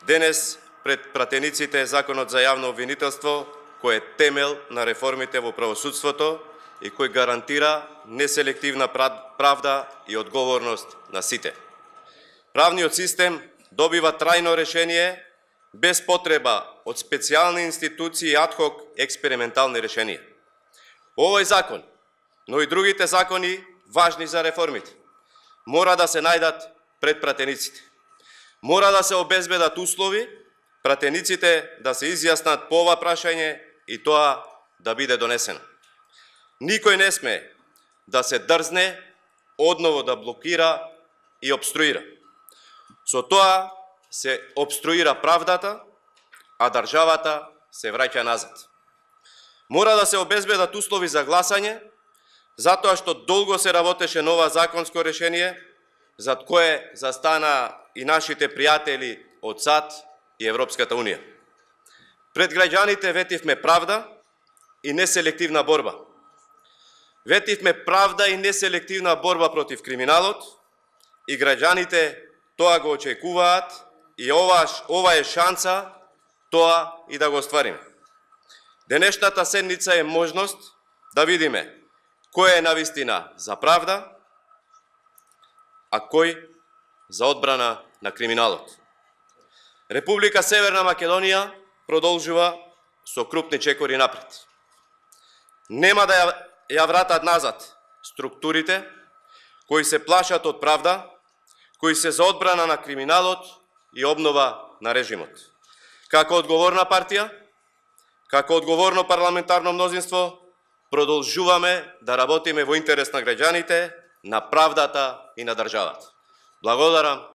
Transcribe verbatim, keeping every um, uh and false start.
Денес пред пратениците е Законот за јавно обвинителство, кој е темел на реформите во правосудството и кој гарантира неселективна правда и одговорност на сите. Правниот систем добива трајно решение без потреба од специјални институции и адхок експериментални решенија. Овој закон, но и другите закони важни за реформите, мора да се најдат пред пратениците. Мора да се обезбедат услови пратениците да се изјаснат по ова прашање и тоа да биде донесено. Никој не сме да се дрзне одново да блокира и обструира. Со тоа се обструира правдата, а државата се враќа назад. Мора да се обезбедат услови за гласање, затоа што долго се работеше нова законско решение, зад кое застана и нашите пријатели од САД и Европската Унија. Пред граѓаните ветивме правда и неселективна борба. Ветивме правда и неселективна борба против криминалот и граѓаните тоа го очекуваат и ова, ова е шанса тоа и да го оствариме. Денешната седница е можност да видиме кој е навистина за правда, а кој за одбрана на криминалот. Република Северна Македонија продолжува со крупни чекори напред. Нема да ја, ја вратат назад структурите кои се плашат од правда, кои се за одбрана на криминалот и обнова на режимот. Како одговорна партија, како одговорно парламентарно мнозинство, продолжуваме да работиме во интерес на граѓаните, на правдата и на државата. Благодарам